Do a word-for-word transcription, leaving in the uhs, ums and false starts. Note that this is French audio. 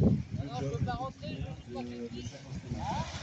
Non, je peux pas rentrer, je veux pas qu'elle glisse.